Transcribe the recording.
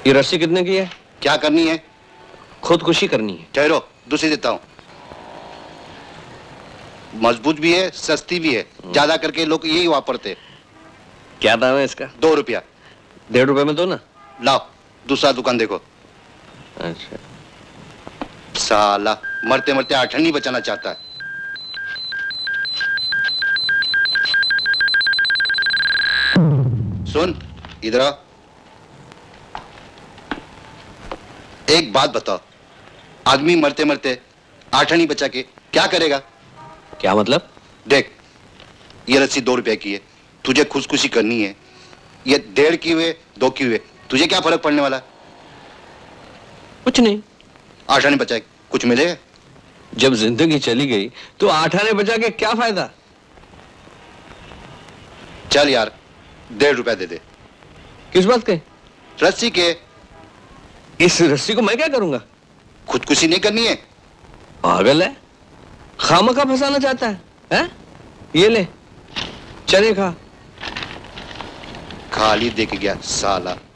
ये रस्सी कितने की है? क्या करनी है? खुदकुशी करनी है। ठहरो, दूसरी देता हूँ। मजबूत भी है, सस्ती भी है, ज्यादा करके लोग यही वापरते। क्या दाम है इसका? 2 रुपया। 1.5 रुपए में दो ना। लाओ, दूसरा दुकान देखो। अच्छा। साला मरते मरते आठनी बचाना चाहता है। सुन, इधर आ। एक बात बताओ, आदमी मरते मरते आठनी बचा के क्या करेगा? क्या मतलब? देख, ये रस्सी 2 रुपए की है, तुझे खुदकुशी करनी है। ये 1.5 की हुए, 2 की हुए, तुझे क्या फर्क पड़ने वाला? कुछ नहीं। आठनी बचा के कुछ मिलेगा? जब जिंदगी चली गई तो 8 आने बचा के क्या फायदा? चल यार, 1.5 रुपया दे दे। किस बात के? रस्सी के। इस रस्सी को मैं क्या करूंगा? खुदकुशी नहीं करनी है। पागल है, खामखा फंसाना चाहता है, हैं? ये ले, चने खा। खाली दे के गया साला।